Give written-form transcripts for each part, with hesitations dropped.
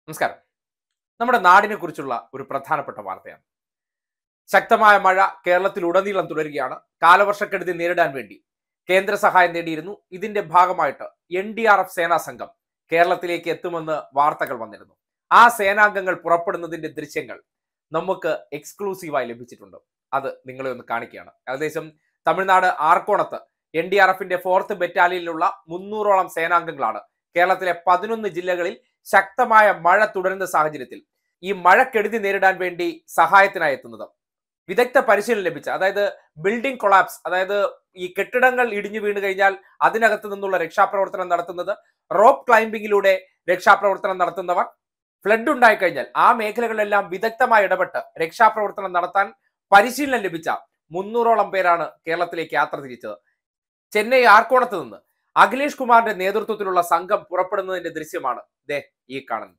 നമസ്കാരം. നമ്മുടെ നാടിനെ കുറിച്ചുള്ള ഒരു പ്രധാനപ്പെട്ട വാർത്തയാണ്. ശക്തമായ മഴ കേരളത്തിലുടനീളം തുടരുകയാണ്. കാലവർഷക്കെടുതി നേരിടാൻ വേണ്ടി കേന്ദ്ര സഹായം നേടിയിരുന്നു. ഇതിന്റെ ഭാഗമായിട്ട് NDRF സേനാ സംഘം കേരളത്തിലേക്ക് എത്തുമെന്ന് വാർത്തകൾ വന്നിരുന്നു. ആ സേനാംഗങ്ങൾ പുറപ്പെടുന്നതിന്റെ ദൃശ്യങ്ങൾ നമുക്ക് എക്സ്ക്ലൂസീവായി ലഭിച്ചിട്ടുണ്ട്. അത് നിങ്ങളെ ഒന്ന് കാണിക്കുകയാണ്. ഏകദേശം തമിഴ്നാട് ആർക്കോണത്ത് NDRFന്റെ 4th ബറ്റാലിയനിലുള്ള 300ഓളം സേനാംഗങ്ങളാണ് കേരളത്തിലെ 11 ജില്ലകളിൽ ശക്തമായ മഴ തുടരുന്ന സാഹചര്യത്തിൽ ഈ മഴക്കെടുതി നേരിടാൻ വേണ്ടി സഹായത്തിനായി എത്തുന്നത്. വിദഗ്ധ പരിശീലനം ലഭിച്ച, അതായത് ബിൽഡിംഗ് കൊളാപ്സ്, അതായത് ഈ കെട്ടിടങ്ങൾ ഇടിഞ്ഞു വീണ് കഴിഞ്ഞാൽ അതിനകത്ത് നിന്നുള്ള രക്ഷാപ്രവർത്തനം നടത്തുന്നത്, റോപ്പ് ക്ലൈംബിങ്ങിലൂടെ രക്ഷാപ്രവർത്തനം നടത്തുന്നവർ, ഫ്ലഡ് ഉണ്ടായിക്കഴിഞ്ഞാൽ ആ മേഖലകളിലെല്ലാം വിദഗ്ധമായി ഇടപെട്ട് രക്ഷാപ്രവർത്തനം നടത്താൻ പരിശീലനം ലഭിച്ച 300ഓളം പേരാണ് കേരളത്തിലേക്ക് യാത്ര തിരിച്ചത്. ചെന്നൈ ആർക്കോണത്ത് നിന്ന് അഖിലേഷ് കുമാറിന്റെ നേതൃത്വത്തിലുള്ള സംഘം പുറപ്പെടുന്നതിന്റെ ദൃശ്യമാണ് ഈ കാണുന്നത്.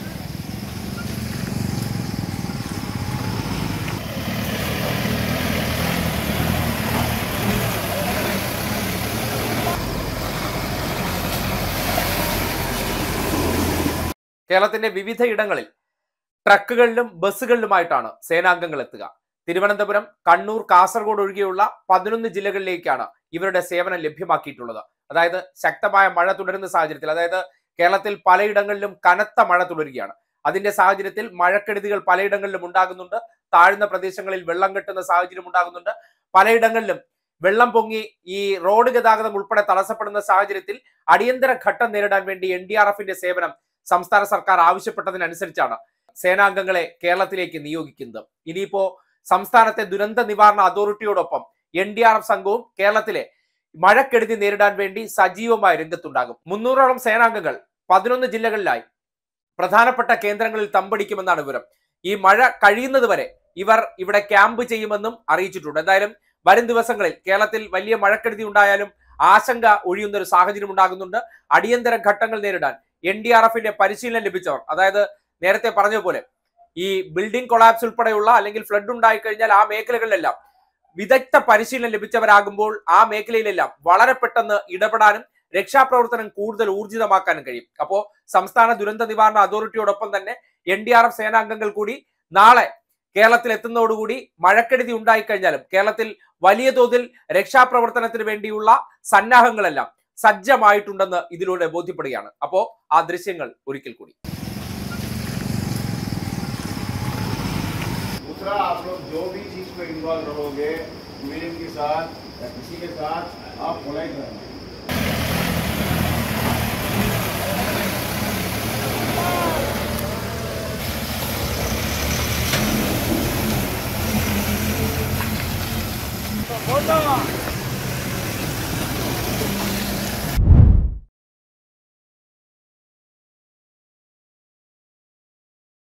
കേരളത്തിന്റെ വിവിധ ഇടങ്ങളിൽ ട്രക്കുകളിലും ബസ്സുകളിലുമായിട്ടാണ് സേനാംഗങ്ങൾ എത്തുക. തിരുവനന്തപുരം, കണ്ണൂർ, കാസർഗോഡ് ഒഴികെയുള്ള 11 ജില്ലകളിലേക്കാണ് ഇവരുടെ സേവനം ലഭ്യമാക്കിയിട്ടുള്ളത്. അതായത് ശക്തമായ മഴ തുടരുന്ന സാഹചര്യത്തിൽ, അതായത് കേരളത്തിൽ പലയിടങ്ങളിലും കനത്ത മഴ തുടരുകയാണ്. അതിന്റെ സാഹചര്യത്തിൽ മഴക്കെടുതികൾ പലയിടങ്ങളിലും ഉണ്ടാകുന്നുണ്ട്. താഴ്ന്ന പ്രദേശങ്ങളിൽ വെള്ളം കെട്ടുന്ന സാഹചര്യം ഉണ്ടാകുന്നുണ്ട്. പലയിടങ്ങളിലും വെള്ളം പൊങ്ങി ഈ റോഡ് ഗതാഗതം ഉൾപ്പെടെ തടസ്സപ്പെടുന്ന സാഹചര്യത്തിൽ അടിയന്തര ഘട്ടം നേരിടാൻ വേണ്ടി NDRFന്റെ സേവനം സംസ്ഥാന സർക്കാർ ആവശ്യപ്പെട്ടതിനനുസരിച്ചാണ് സേനാംഗങ്ങളെ കേരളത്തിലേക്ക് നിയോഗിക്കുന്നത്. ഇനിയിപ്പോ സംസ്ഥാനത്തെ ദുരന്ത നിവാരണ അതോറിറ്റിയോടൊപ്പം NDRF സംഘവും കേരളത്തിലെ മഴക്കെടുതി നേരിടാൻ വേണ്ടി സജീവമായി രംഗത്തുണ്ടാകും. 300ഓളം സേനാംഗങ്ങൾ 11 ജില്ലകളിലായി പ്രധാനപ്പെട്ട കേന്ദ്രങ്ങളിൽ തമ്പടിക്കുമെന്നാണ് വിവരം. ഈ മഴ കഴിയുന്നത് വരെ ഇവർ ഇവിടെ ക്യാമ്പ് ചെയ്യുമെന്നും അറിയിച്ചിട്ടുണ്ട്. എന്തായാലും വരും ദിവസങ്ങളിൽ കേരളത്തിൽ വലിയ മഴക്കെടുതി ഉണ്ടായാലും ആശങ്ക ഒഴിയുന്ന ഒരു സാഹചര്യം ഉണ്ടാകുന്നുണ്ട്. അടിയന്തര ഘട്ടങ്ങൾ നേരിടാൻ NDRFന്റെ പരിശീലനം ലഭിച്ചവർ, അതായത് നേരത്തെ പറഞ്ഞ പോലെ ഈ ബിൽഡിംഗ് കൊളാപ്സ് ഉൾപ്പെടെയുള്ള അല്ലെങ്കിൽ ഫ്ലഡ് ഉണ്ടായിക്കഴിഞ്ഞാൽ ആ മേഖലകളിലെല്ലാം വിദഗ്ധ പരിശീലനം ലഭിച്ചവരാകുമ്പോൾ ആ മേഖലയിലെല്ലാം വളരെ പെട്ടെന്ന് ഇടപെടാനും രക്ഷാപ്രവർത്തനം കൂടുതൽ ഊർജിതമാക്കാനും കഴിയും. അപ്പോൾ സംസ്ഥാന ദുരന്ത നിവാരണ അതോറിറ്റിയോടൊപ്പം തന്നെ NDRF സേനാംഗങ്ങൾ കൂടി നാളെ കേരളത്തിൽ എത്തുന്നതോടുകൂടി മഴക്കെടുതി ഉണ്ടായിക്കഴിഞ്ഞാലും കേരളത്തിൽ വലിയ തോതിൽ രക്ഷാപ്രവർത്തനത്തിന് വേണ്ടിയുള്ള സന്നാഹങ്ങളെല്ലാം സജ്ജമായിട്ടുണ്ടെന്ന് ഇതിലൂടെ ബോധ്യപ്പെടുകയാണ്. അപ്പോൾ ആ ദൃശ്യങ്ങൾ ഒരിക്കൽ കൂടി. दूसरा, आप लोग जो भी चीज में इन्वॉल्व रहोगे, मीडियम के साथ या किसी के साथ, आप पोलाइट रहना।